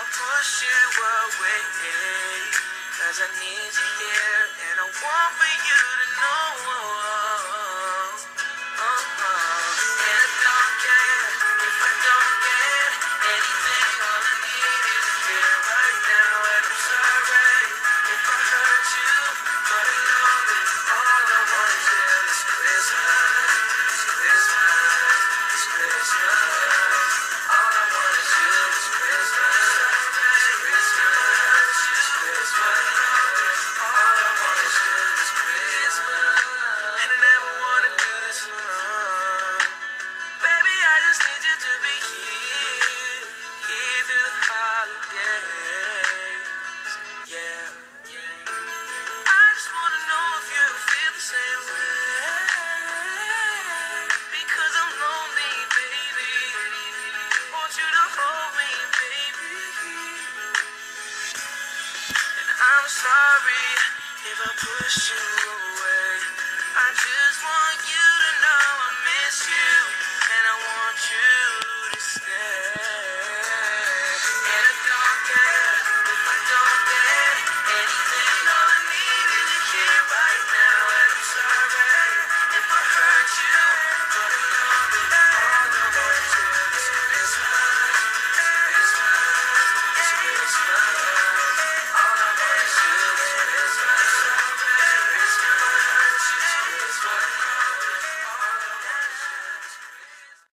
push you away, 'cause I need you here, and I want for you to know. And I don't care if I don't get anything. All I need is you here right now, and I'm sorry if I hurt you, but I know that all I want is you this Christmas, this Christmas, this Christmas. All I want is you this Christmas, this Christmas, this Christmas. All I want is you this Christmas, and I never wanna do this alone. Baby, I just need you to be here, here through the holidays. Yeah. I just wanna know if you feel the same way, because I'm lonely, baby. Want you to hold me, baby. And I'm sorry if I push you away. I just want you to know I miss you.